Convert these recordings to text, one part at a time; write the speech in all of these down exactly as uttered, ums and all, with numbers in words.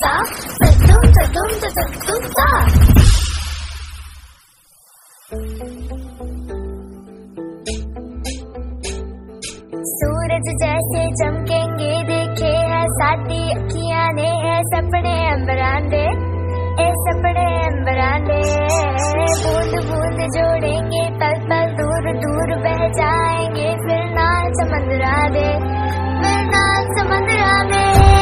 ता तुम तुम तुम ता। सूरज जैसे चमकेंगे देखे है साथी अखियां ने है सपने अंबरांदे ए सपने अंबरांदे। बूंद बूंद जोड़ेंगे पल पल दूर दूर बह जाएंगे फिर ना समंदरा दे फिर ना समंदरा दे।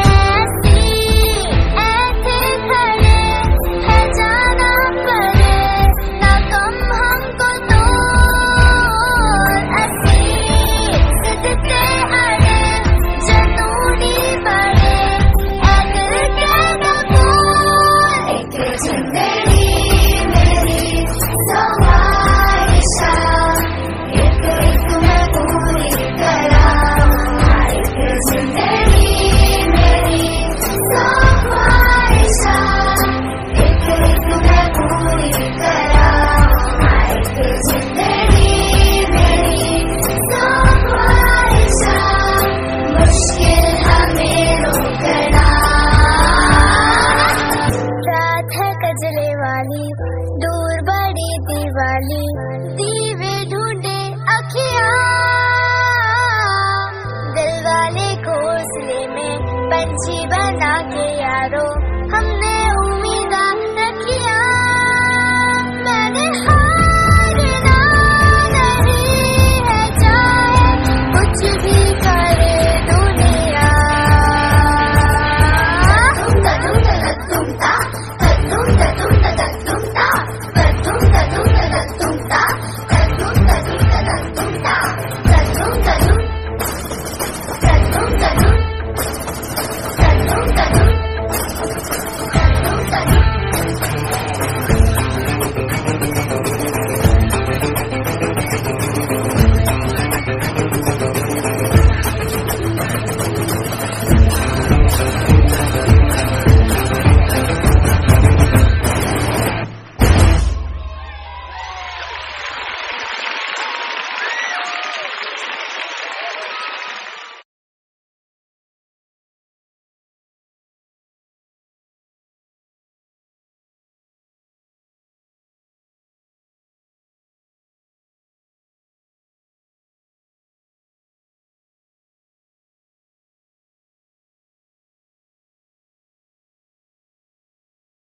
दूर बड़ी दिवाली दीवे ढूंढे अखियां दिल वाले घोंसले में पंछी बना के यारो हम